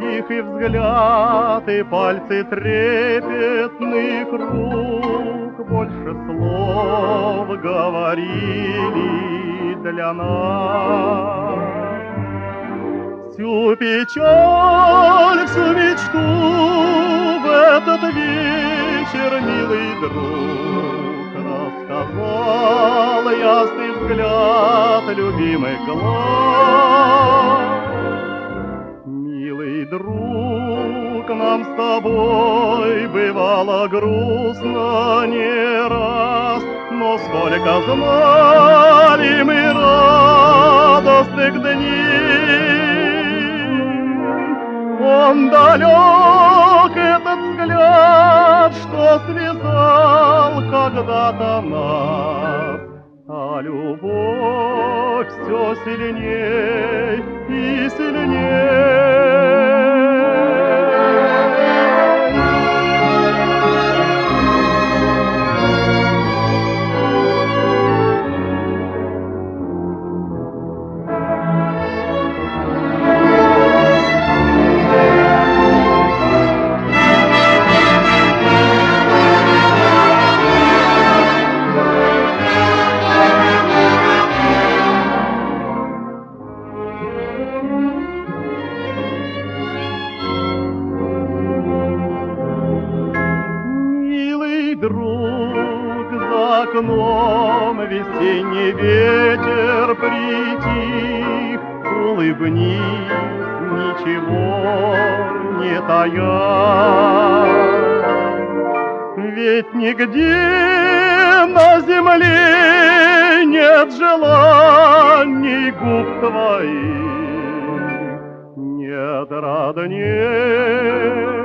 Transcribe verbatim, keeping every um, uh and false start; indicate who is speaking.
Speaker 1: Тихий взгляд и пальцы трепетных рук больше слов говорили для нас. Всю печаль, всю мечту в этот вечер, милый друг, рассказал ясный взгляд любимых глаз. Милый друг, нам с тобой бывало грустно не раз, но сколько знали мы радостных дней. Он далек, этот взгляд, что связал когда-то нас, а любовь все сильней и сильней. Друг, за окном весенний ветер притих, улыбнись, ничего не тая. Ведь нигде на земле нет желаний губ твоих, нет родней.